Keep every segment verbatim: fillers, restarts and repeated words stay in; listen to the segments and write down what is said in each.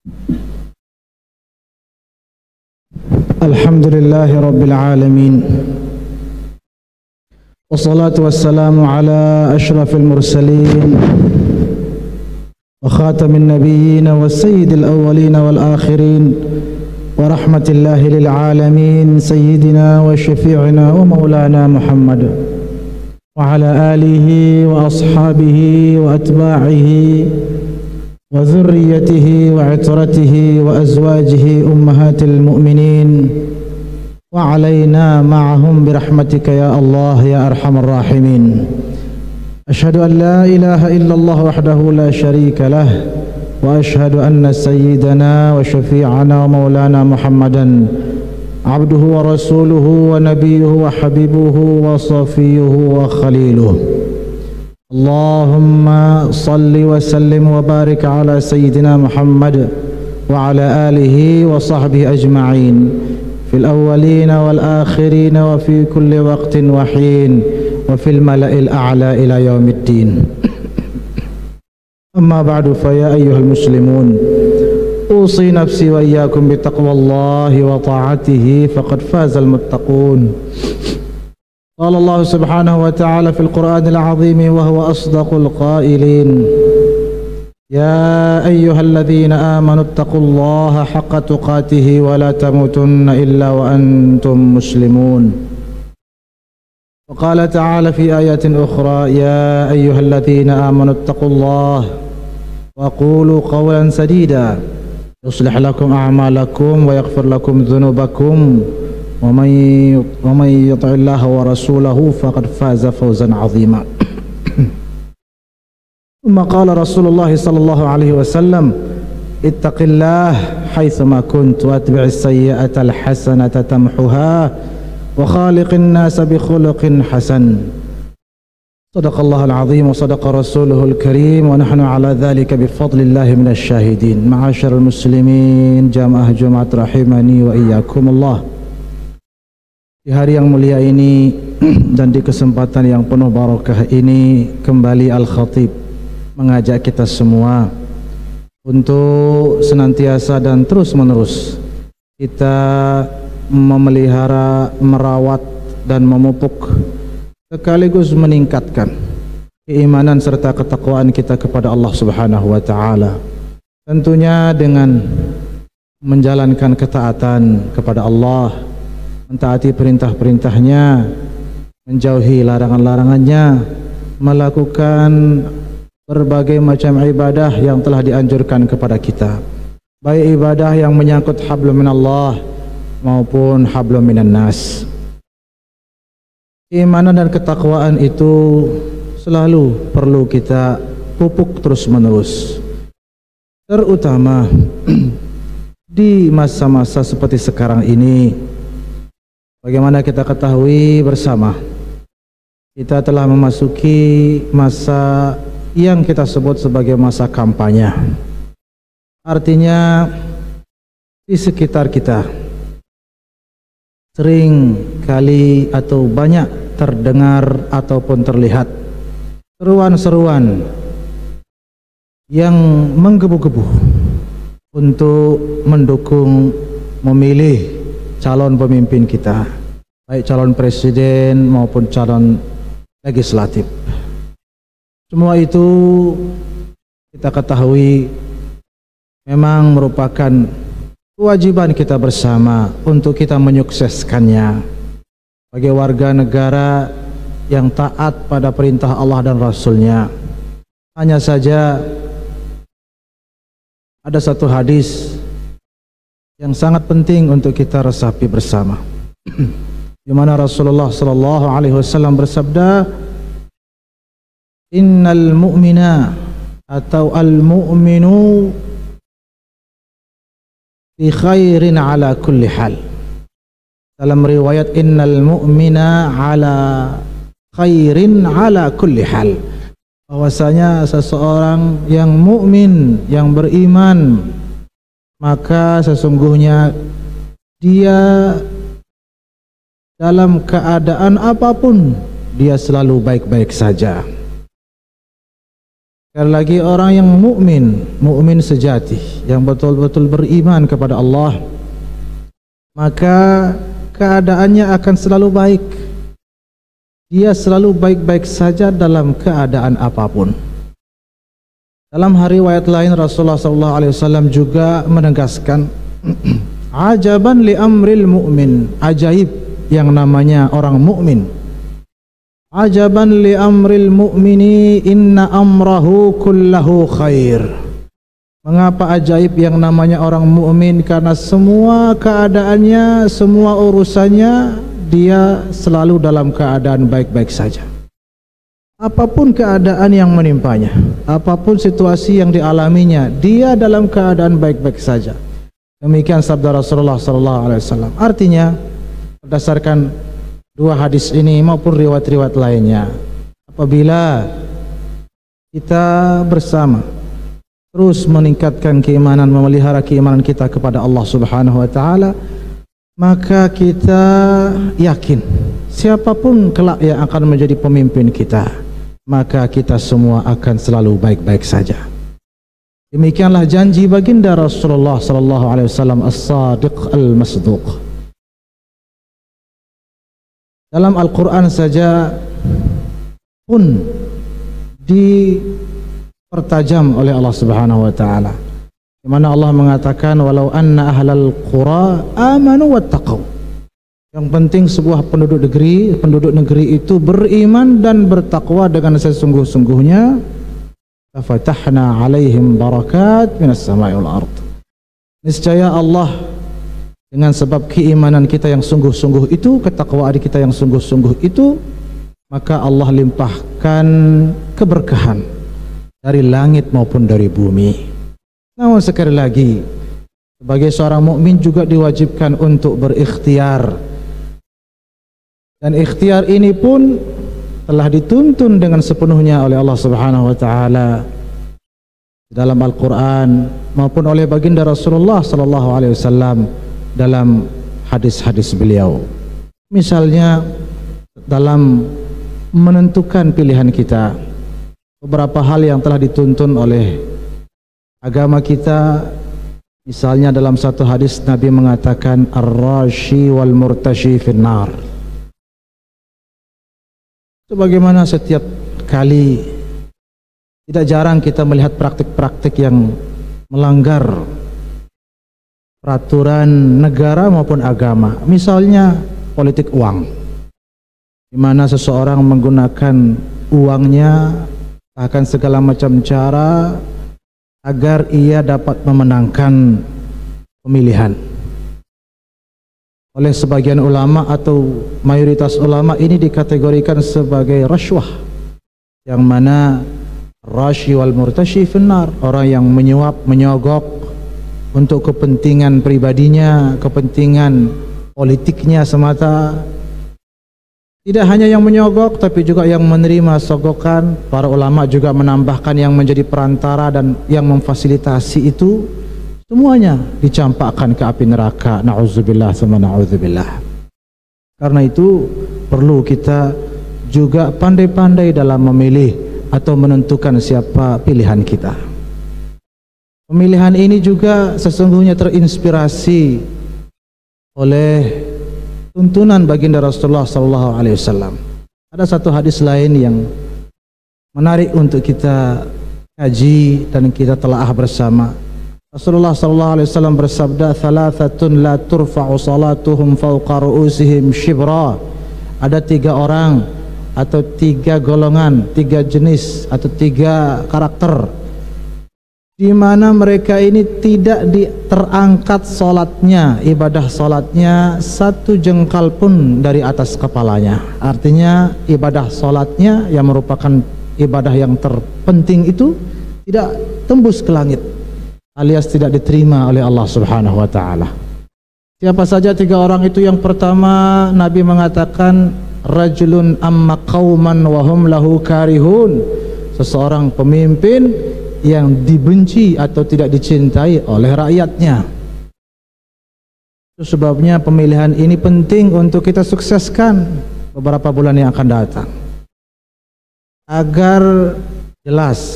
Alhamdulillahi Rabbil Alamin, wassalatu wassalamu ala ashrafil mursalin wa khatamin nabiyyin wa sayyidil awwalin wal akhirin wa rahmatillahi lil alamin sayyidina wa syafi'ina wa maulana Muhammad wa ala alihi wa ashabihi wa atba'ihi wa dhurriyyatihi wa itratihi wa azwajihi ummahatil mu'minin wa alaina ma'ahum birahmatika ya Allah ya arhamar rahimin. Ashhadu an la ilaha illallah wahdahu la sharika lah wa ashhadu anna sayyidana wa syafi'ana wa maulana Muhammadan abduhu wa rasuluhu wa nabiyuhu wa habibuhu wa safiyuhu wa khaliluhu. Allahumma salli wa sallim wa barik ala sayyidina Muhammad wa ala alihi wa sahbihi ajma'in fil awwalina wal akhirina wa fi kulli waqtin wa hin wa fil mala'il a'la ila yaumiddin. Amma ba'du, fa ya ayyuhal muslimun, usi nafsi wa iyyakum bi taqwallahi wa ta'atihi faqad fazal muttaqun. قال الله سبحانه وتعالى في القرآن العظيم وهو أصدق القائلين يا أيها الذين آمنوا اتقوا الله حق تقاته ولا تموتن إلا وأنتم مسلمون. وقال تعالى في آية أخرى يا أيها الذين آمنوا اتقوا الله وقولوا قولا سديدا يصلح لكم أعمالكم ويغفر لكم ذنوبكم ومن يطع الله ورسوله فقد فاز فوزا عظيما. ثم قال رسول الله صلى الله عليه وسلم اتق الله حيثما كنت واتبع السيئة الحسنة تمحها وخالق الناس بخلق حسن. صدق الله العظيم وصدق رسوله الكريم ونحن على ذلك بفضل الله من الشاهدين. معاشر المسلمين jamaah Jumat rahimani wa iyyakum Allah. Di hari yang mulia ini dan di kesempatan yang penuh barakah ini, kembali Al-Khatib mengajak kita semua untuk senantiasa dan terus menerus kita memelihara, merawat dan memupuk sekaligus meningkatkan keimanan serta ketakwaan kita kepada Allah Subhanahu wa taala. Tentunya dengan menjalankan ketaatan kepada Allah, mentaati perintah-perintahnya, menjauhi larangan-larangannya, melakukan berbagai macam ibadah yang telah dianjurkan kepada kita, baik ibadah yang menyangkut hablum minallah maupun hablum minan nas. Keimanan dan ketakwaan itu selalu perlu kita pupuk terus-menerus, terutama di masa-masa seperti sekarang ini. Bagaimana kita ketahui bersama, kita telah memasuki masa yang kita sebut sebagai masa kampanye. Artinya di sekitar kita sering kali atau banyak terdengar ataupun terlihat seruan-seruan yang menggebu-gebu untuk mendukung, memilih calon pemimpin kita, baik calon presiden maupun calon legislatif. Semua itu kita ketahui memang merupakan kewajiban kita bersama untuk kita menyukseskannya sebagai warga negara yang taat pada perintah Allah dan Rasulnya. Hanya saja ada satu hadis yang sangat penting untuk kita resapi bersama, di mana Rasulullah sallallahu alaihi wasallam bersabda, innal mu'mina atau al-mu'minu fi khairin ala kulli hal. Dalam riwayat innal mu'mina ala khairin ala kulli hal, bahwasanya seseorang yang mukmin, yang beriman, maka sesungguhnya dia dalam keadaan apapun dia selalu baik-baik saja. Sekali lagi, orang yang mukmin, mukmin sejati, yang betul-betul beriman kepada Allah, maka keadaannya akan selalu baik. Dia selalu baik-baik saja dalam keadaan apapun. Dalam riwayat lain, Rasulullah sallallahu alaihi wasallam juga menegaskan, ajaban li amril mu'min, ajaib yang namanya orang mukmin. Ajaban li amril mu'mini inna amrahu kullahu khair. Mengapa ajaib yang namanya orang mukmin? Karena semua keadaannya, semua urusannya, dia selalu dalam keadaan baik-baik saja. Apapun keadaan yang menimpanya, apapun situasi yang dialaminya, dia dalam keadaan baik-baik saja. Demikian sabda Rasulullah sallallahu alaihi wasallam. Artinya, berdasarkan dua hadis ini maupun riwayat-riwayat lainnya, apabila kita bersama terus meningkatkan keimanan, memelihara keimanan kita kepada Allah Subhanahu wa taala, maka kita yakin siapapun kelak yang akan menjadi pemimpin kita, maka kita semua akan selalu baik-baik saja. Demikianlah janji baginda Rasulullah sallallahu alaihi wasallam as-sadiq al-masduq. Dalam Al-Quran saja pun dipertajam oleh Allah Subhanahu wa taala, di mana Allah mengatakan walau anna ahlal qura amanu wattaqau. Yang penting sebuah penduduk negeri, penduduk negeri itu beriman dan bertakwa dengan sesungguh-sungguhnya, fafatahna alaihim barakat minas sama'i wal ard. Niscaya Allah dengan sebab keimanan kita yang sungguh-sungguh itu, ketakwaan kita yang sungguh-sungguh itu, maka Allah limpahkan keberkahan dari langit maupun dari bumi. Namun sekali lagi, sebagai seorang mukmin juga diwajibkan untuk berikhtiar. Dan ikhtiar ini pun telah dituntun dengan sepenuhnya oleh Allah Subhanahu wa taala dalam Al-Qur'an maupun oleh baginda Rasulullah sallallahu alaihi wasallam dalam hadis-hadis beliau. Misalnya dalam menentukan pilihan kita, beberapa hal yang telah dituntun oleh agama kita. Misalnya dalam satu hadis Nabi mengatakan ar-rashi wal murtashi finnar. Sebagaimana setiap kali, tidak jarang kita melihat praktik-praktik yang melanggar peraturan negara maupun agama. Misalnya politik uang, di mana seseorang menggunakan uangnya, bahkan segala macam cara agar ia dapat memenangkan pemilihan. Oleh sebagian ulama atau mayoritas ulama, ini dikategorikan sebagai rashwah, yang mana rashi wal murtashi finnar, orang yang menyuap, menyogok untuk kepentingan pribadinya, kepentingan politiknya semata. Tidak hanya yang menyogok, tapi juga yang menerima sogokan. Para ulama juga menambahkan yang menjadi perantara dan yang memfasilitasi itu, semuanya dicampakkan ke api neraka. Na'udzubillah sama na'udzubillah. Karena itu perlu kita juga pandai-pandai dalam memilih atau menentukan siapa pilihan kita. Pemilihan ini juga sesungguhnya terinspirasi oleh tuntunan baginda Rasulullah sallallahu alaihi wasallam. Ada satu hadis lain yang menarik untuk kita kaji dan kita telaah bersama. Rasulullah sallallahu alaihi wasallam bersabda, "Thalathatun la turfa'u salatuhum fawqa ru'usihim shibra." Ada tiga orang atau tiga golongan, tiga jenis atau tiga karakter, di mana mereka ini tidak di, terangkat solatnya, ibadah solatnya satu jengkal pun dari atas kepalanya. Artinya ibadah solatnya yang merupakan ibadah yang terpenting itu tidak tembus ke langit, alias tidak diterima oleh Allah Subhanahu wa taala. Siapa saja tiga orang itu? Yang pertama, Nabi mengatakan rajulun amma qauman wa hum lahu karihun, seseorang pemimpin yang dibenci atau tidak dicintai oleh rakyatnya. Itu sebabnya pemilihan ini penting untuk kita sukseskan beberapa bulan yang akan datang, agar jelas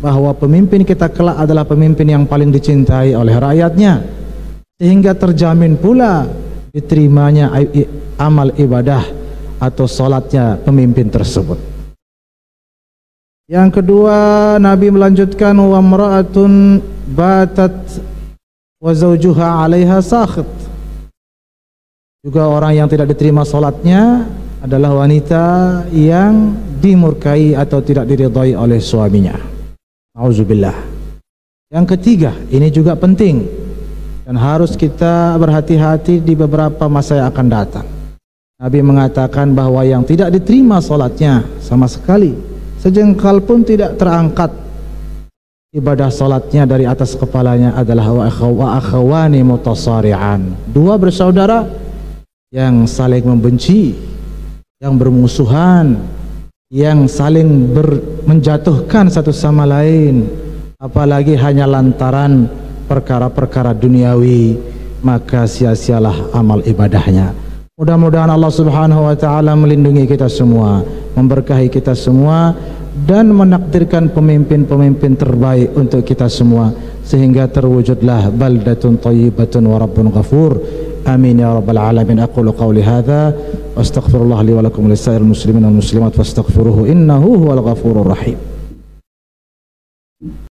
bahwa pemimpin kita kelak adalah pemimpin yang paling dicintai oleh rakyatnya, sehingga terjamin pula diterimanya amal ibadah atau salatnya pemimpin tersebut. Yang kedua, Nabi melanjutkan, wa imra'atun batat wa zawjuha 'alaiha sakhit. Juga orang yang tidak diterima salatnya adalah wanita yang dimurkai atau tidak diridhai oleh suaminya. Auzubillah. Yang ketiga, ini juga penting dan harus kita berhati-hati di beberapa masa yang akan datang. Nabi mengatakan bahwa yang tidak diterima salatnya sama sekali, sejengkal pun tidak terangkat ibadah salatnya dari atas kepalanya adalah wa akhawani mutasari'an, dua bersaudara yang saling membenci, yang bermusuhan, yang saling ber, menjatuhkan satu sama lain, apalagi hanya lantaran perkara-perkara duniawi, maka sia-sialah amal ibadahnya. Mudah-mudahan Allah Subhanahu wa taala melindungi kita semua, memberkahi kita semua, dan menakdirkan pemimpin-pemimpin terbaik untuk kita semua, sehingga terwujudlah baldatun thayyibatun wa rabbun ghafur. Amin ya rabbal alamin. Aqulu qawli hadza wa astaghfirullah li wa lakum wa lisa'iril muslimin wal muslimat fastaghfiruhu innahu huwal ghafurur rahim.